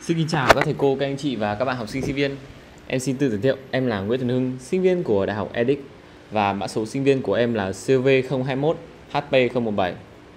Xin kính chào các thầy cô, các anh chị và các bạn học sinh sinh viên. Em xin tự giới thiệu, em là Nguyễn Tuấn Hưng, sinh viên của Đại học EDIC và mã số sinh viên của em là CV021 HP017.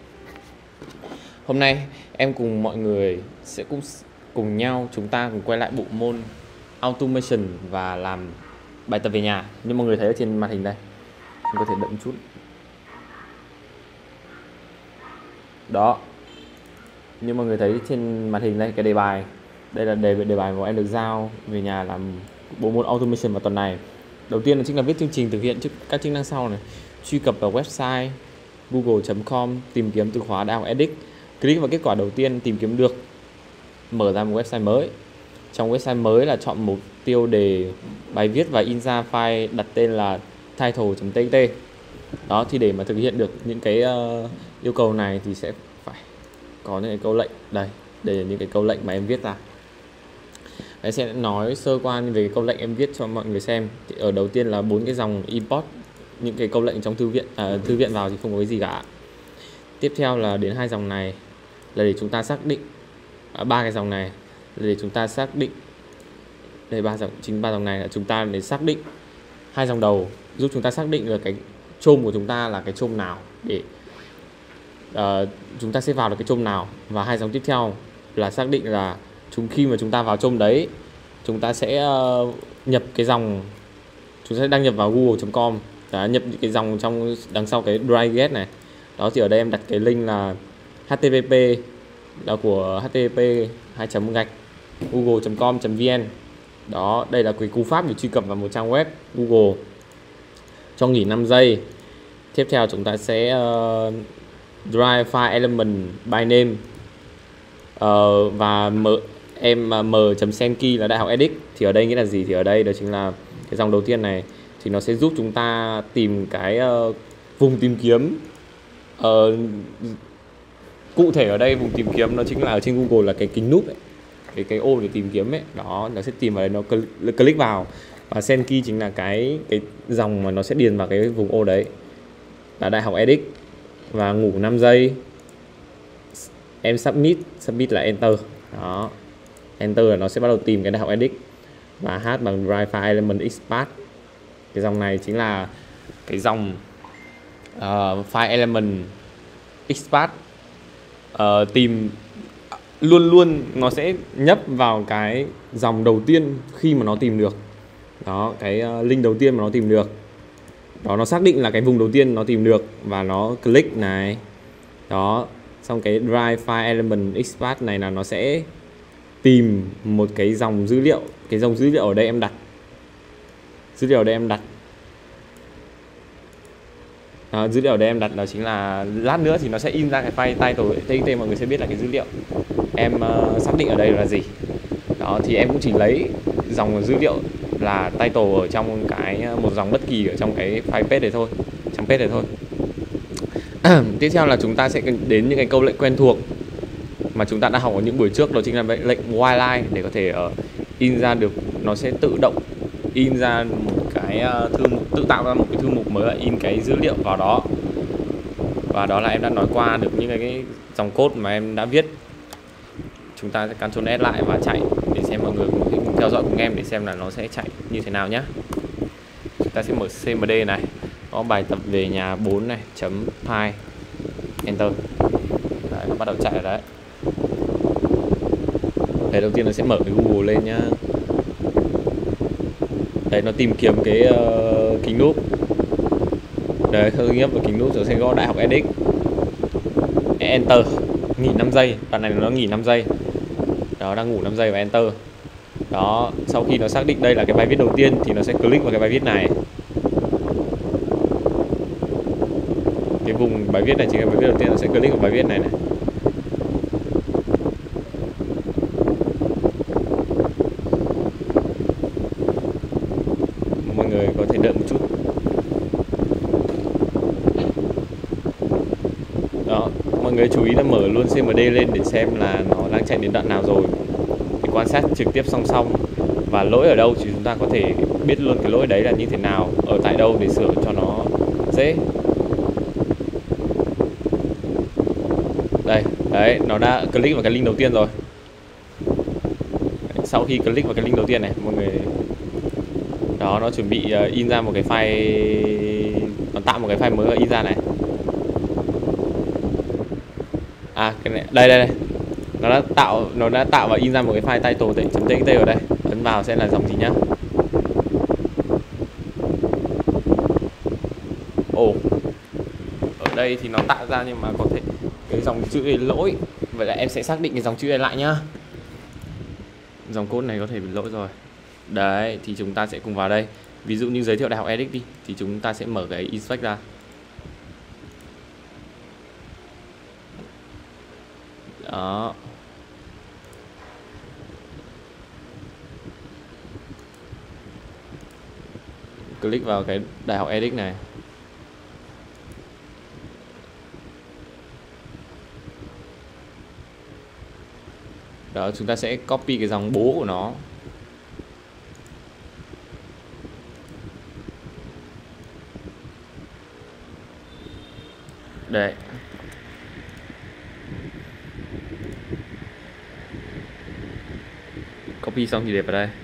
Hôm nay em cùng mọi người sẽ cùng nhau chúng ta cùng quay lại bộ môn Automation và làm bài tập về nhà. Như mọi người thấy ở trên màn hình đây, em có thể đậm chút. Đó. Như mọi người thấy trên màn hình đây, cái đề bài đây là đề bài mà em được giao về nhà làm bộ môn Automation vào tuần này. Đầu tiên là chính là viết chương trình thực hiện các chức năng sau này: truy cập vào website google.com, tìm kiếm từ khóa Đại học EDIC, click vào kết quả đầu tiên tìm kiếm được, mở ra một website mới. Trong website mới là chọn một tiêu đề bài viết và in ra file đặt tên là title.txt. Đó, thì để mà thực hiện được những cái yêu cầu này thì sẽ phải có những cái câu lệnh đây là những cái câu lệnh mà em viết ra. Em sẽ nói sơ qua về cái câu lệnh em viết cho mọi người xem. Thì ở đầu tiên là 4 cái dòng import những cái câu lệnh trong thư viện vào thì không có cái gì cả. Tiếp theo là đến 2 dòng này là để chúng ta xác định, 3 cái dòng này là để chúng ta xác định, đây 3 dòng này là chúng ta để xác định 2 dòng đầu giúp chúng ta xác định được cái chôm của chúng ta là cái chôm nào để chúng ta sẽ vào được cái chôm nào, và 2 dòng tiếp theo là xác định là khi mà chúng ta vào chôm đấy chúng ta sẽ nhập cái dòng, chúng ta sẽ đăng nhập vào google.com, nhập cái dòng trong đằng sau cái dry get này. Đó, thì ở đây em đặt cái link là http là của http google.com.vn. Đó, đây là cái cú pháp để truy cập vào một trang web Google. Cho nghỉ 5 giây. Tiếp theo chúng ta sẽ drive file element by name và m.send key là Đại học EDIC. Thì ở đây nghĩa là gì? Thì ở đây đó chính là cái dòng đầu tiên này thì nó sẽ giúp chúng ta tìm cái vùng tìm kiếm. Cụ thể ở đây vùng tìm kiếm nó chính là ở trên Google là cái kính núp ấy, cái ô để tìm kiếm ấy. Đó, nó sẽ tìm vào đây, nó click vào, và send key chính là cái dòng mà nó sẽ điền vào cái vùng ô đấy là Đại học EDIC. Và ngủ 5 giây, em submit là enter. Đó, enter là nó sẽ bắt đầu tìm cái Đại học EDIC. Và h bằng drive file element expand. Cái dòng này chính là cái dòng file element expand. Tìm luôn nó sẽ nhấp vào cái dòng đầu tiên khi mà nó tìm được. Đó, cái link đầu tiên mà nó tìm được. Đó, nó xác định là cái vùng đầu tiên nó tìm được và nó click này. Đó, xong cái drive file element expand này là nó sẽ tìm một cái dòng dữ liệu. Cái dòng dữ liệu ở đây em đặt. Dữ liệu ở đây em đặt đó chính là lát nữa thì nó sẽ in ra cái file title.txt, mọi người sẽ biết là cái dữ liệu em xác định ở đây là gì. Đó, thì em cũng chỉ lấy dòng dữ liệu là title ở trong một dòng bất kỳ ở trong cái file page này thôi, trong page này thôi. Tiếp theo là chúng ta sẽ đến những cái câu lệnh quen thuộc mà chúng ta đã học ở những buổi trước, đó chính là lệnh while để có thể in ra được, nó sẽ tự động in ra một cái thư mục, tự tạo ra một cái thư mục mới là in cái dữ liệu vào đó. Và đó là em đã nói qua được những cái dòng code mà em đã viết. Chúng ta sẽ Ctrl S lại và chạy để xem, mọi người cùng theo dõi cùng em để xem là nó sẽ chạy như thế nào nhé. Chúng ta sẽ mở CMD này, có bài tập về nhà 4 này, chấm file, enter. Đấy, nó bắt đầu chạy rồi đấy. Đấy, đầu tiên nó sẽ mở cái Google lên nhá. Đấy, nó tìm kiếm cái kính núp. Đấy, khởi nghiệp vào kính núp rồi sẽ gõ Đại học EDIC. Enter, nghỉ 5 giây. Đoạn này nó nghỉ 5 giây. Đó, đang ngủ 5 giây và enter. Đó, sau khi nó xác định đây là cái bài viết đầu tiên thì nó sẽ click vào cái bài viết này. Cái vùng bài viết này chính là bài viết đầu tiên, nó sẽ click vào bài viết này này. Mọi người có thể đợi một chút. Đó, mọi người chú ý là mở luôn CMD lên để xem là nó đang chạy đến đoạn nào rồi, để quan sát trực tiếp song song. Và lỗi ở đâu thì chúng ta có thể biết luôn cái lỗi đấy là như thế nào, ở tại đâu để sửa cho nó dễ. Đây, đấy, nó đã click vào cái link đầu tiên rồi. sau khi click vào cái link đầu tiên này, mọi người đó, nó chuẩn bị in ra một cái file, nó tạo một cái file mới và in ra này. À cái này, đây nó đã tạo và in ra một cái file title.txt ở đây. Ấn vào sẽ là dòng gì nhá. Ồ, ở đây thì nó tạo ra nhưng mà có thể cái dòng chữ này lỗi. Vậy là em sẽ xác định cái dòng chữ này lại nhá. Dòng code này có thể bị lỗi rồi. Đấy, thì chúng ta sẽ cùng vào đây. Ví dụ như giới thiệu Đại học Edix đi, thì chúng ta sẽ mở cái inspect ra. Đó. Click vào cái Đại học Edix này. Đó, chúng ta sẽ copy cái dòng bố của nó. Đây. Copy xong thì để vào đây.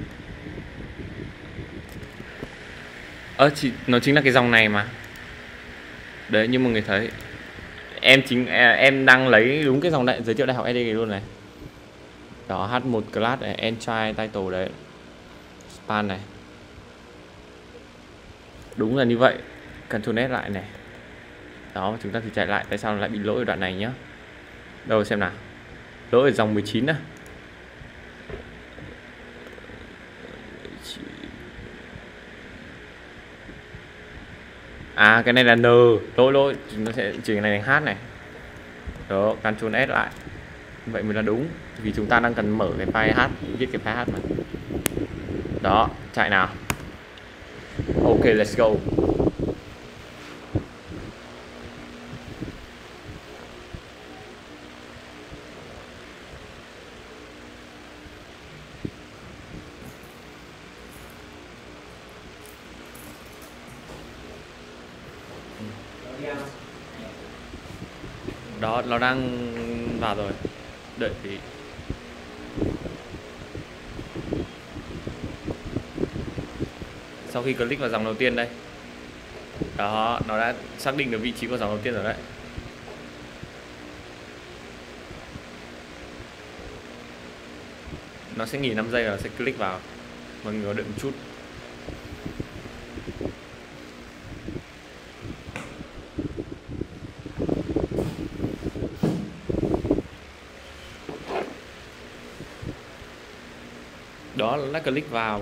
Nó chính là cái dòng này mà. Đấy, như mọi người thấy, em đang lấy đúng cái dòng giới thiệu Đại học Edix luôn này. Đó, H1 class này, entry title đấy, span này. Đúng là như vậy. Ctrl S lại này. Đó, chúng ta thử chạy lại. Tại sao nó lại bị lỗi ở đoạn này nhá. Đâu xem nào. Lỗi ở dòng 19 á. À cái này là N. Lỗi chúng ta sẽ chỉnh cái này thành H này. Đó, Ctrl S lại. Vậy mới là đúng. Vì chúng ta đang cần mở cái file H, viết cái file H mà. Đó, chạy nào. Ok, let's go. Đó, nó đang vào rồi. Đợi tí. Sau khi click vào dòng đầu tiên đây. Đó, nó đã xác định được vị trí của dòng đầu tiên rồi đấy. Nó sẽ nghỉ 5 giây và sẽ click vào. Mọi người đợi một chút. Đó, nó đã click vào.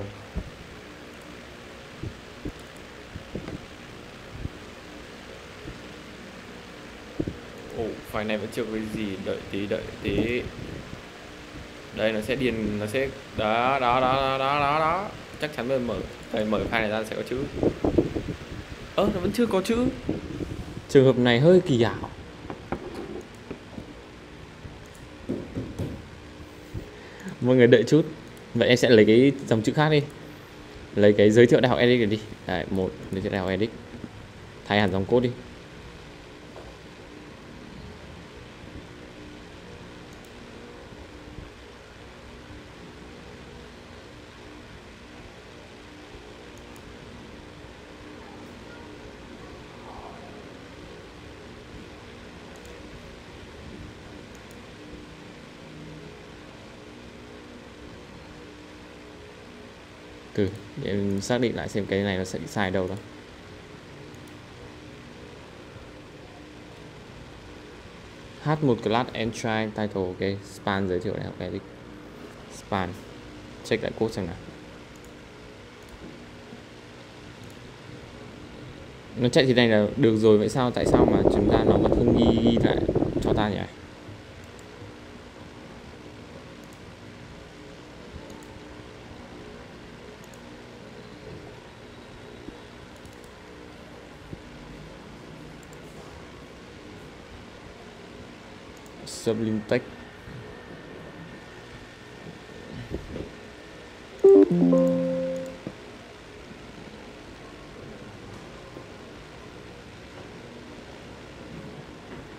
Ồ, file này vẫn chưa có cái gì, đợi tí. Đây nó sẽ điền, nó sẽ đó. Chắc chắn mở đây, mở file này ra sẽ có chữ. Nó vẫn chưa có chữ. Trường hợp này hơi kỳ ảo. Mọi người đợi chút. Vậy em sẽ lấy cái dòng chữ khác đi. Lấy cái giới thiệu Đại học Edix đi. Đấy, một giới thiệu Đại học Edix. Thay hẳn dòng code đi. Để em xác định lại xem cái này nó sẽ bị sai đâu đó. H1 class entry title, ok. Span giới thiệu Đại học Edix. Span. Check lại code xem nào. Nó chạy thì này là được rồi, vậy sao? Tại sao mà chúng ta nó vẫn không ghi lại cho ta nhỉ? Sublime text.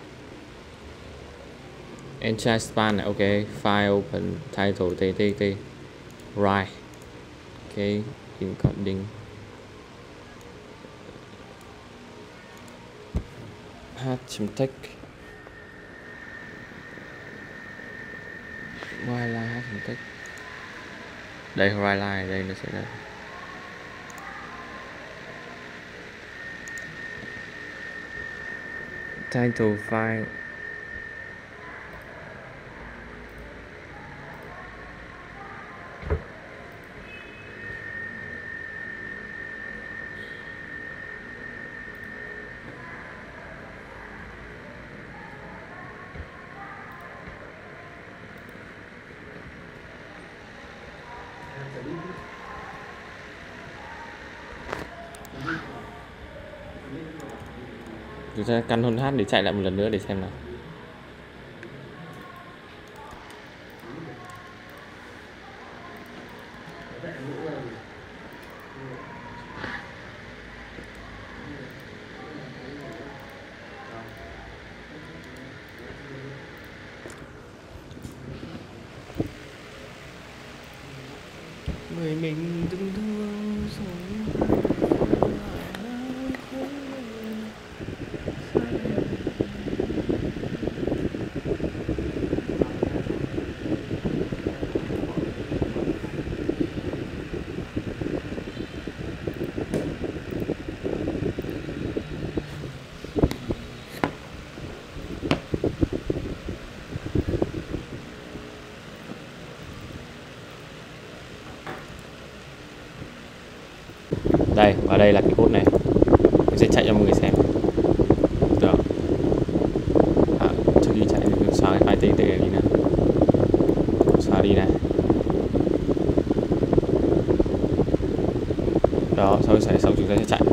Entry span này, ok. File open title txt. Right. Okay, encoding. H.text. Wildlife H.text. Đây wildlife đây nó sẽ là title file. Chúng ta căn hôn hát để chạy lại một lần nữa để xem nào. Người mình từng thương rồi. Đây, và đây là cái code này. Mình sẽ chạy cho mọi người xem. Được. Trước khi chạy mình xóa cái file txt đi nào. Xóa đi này. Đó, sau chúng ta sẽ chạy.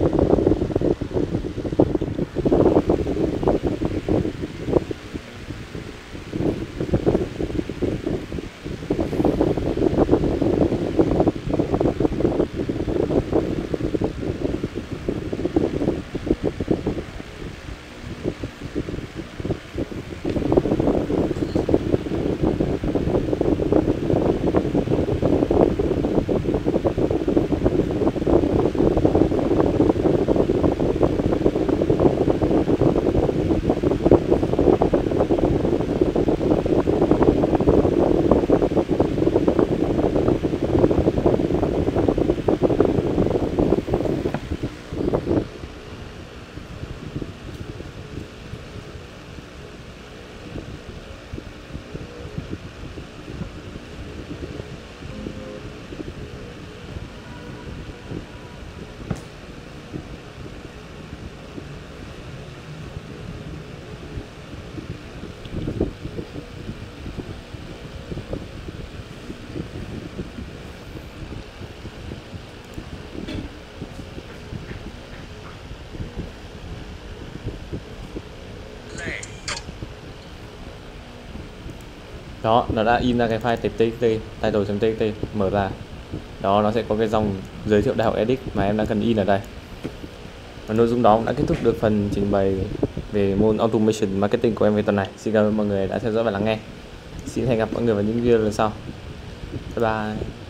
Đó, nó đã in ra cái file txt, title.txt, mở ra. Đó, nó sẽ có cái dòng giới thiệu Đại học EdX mà em đã cần in ở đây. Và nội dung đó cũng đã kết thúc được phần trình bày về môn Automation Marketing của em về tuần này. Xin cảm ơn mọi người đã theo dõi và lắng nghe. Xin hẹn gặp mọi người vào những video lần sau. Bye bye.